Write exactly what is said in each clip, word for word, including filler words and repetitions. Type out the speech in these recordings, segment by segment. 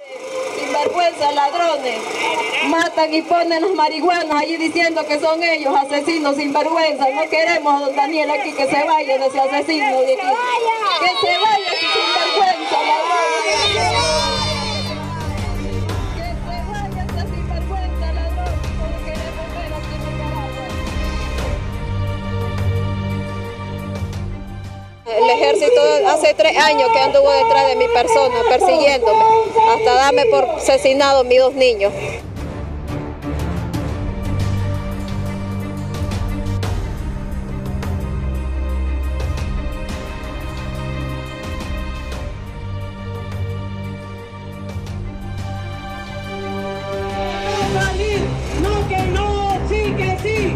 Sinvergüenza, ladrones, matan y ponen los marihuanos allí diciendo que son ellos asesinos, sinvergüenza. No queremos a don Daniel aquí, que se vaya de ese asesino de aquí. Que se vaya ese sinvergüenza, ladrones. Que se vaya ese sinvergüenza, ladrón. No queremos ver aquí en Nicaragua. El ejército hace tres años que anduvo detrás de mi persona, persiguiéndome, hasta darme por asesinado mis dos niños. No, que no, sí, que sí.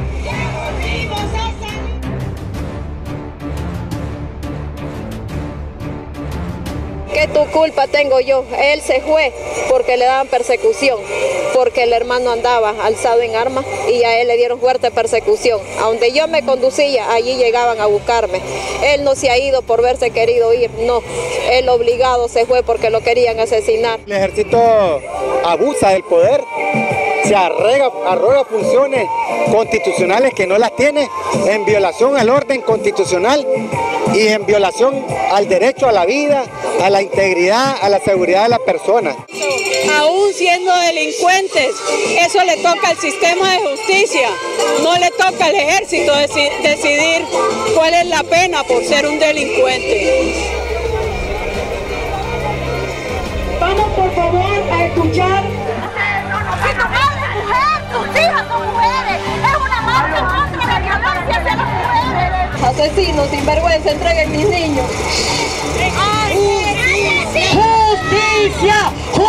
¿Qué tu culpa tengo yo? Él se fue porque le daban persecución, porque el hermano andaba alzado en armas y a él le dieron fuerte persecución. A donde yo me conducía, allí llegaban a buscarme. Él no se ha ido por verse querido ir, no. Él obligado se fue porque lo querían asesinar. El ejército abusa del poder, se arroga, arroga funciones constitucionales que no las tiene, en violación al orden constitucional y en violación al derecho a la vida, a la integridad, a la seguridad de la persona. Aún siendo delincuentes, eso le toca al sistema de justicia, no le toca al ejército deci decidir cuál es la pena por ser un delincuente. Vamos por favor a escuchar. Si tu madre es mujer, tus hijas son mujeres, es una marcha contra la violencia hacia las mujeres. Asesinos, sinvergüenza, entreguen mis niños. ¡Justicia!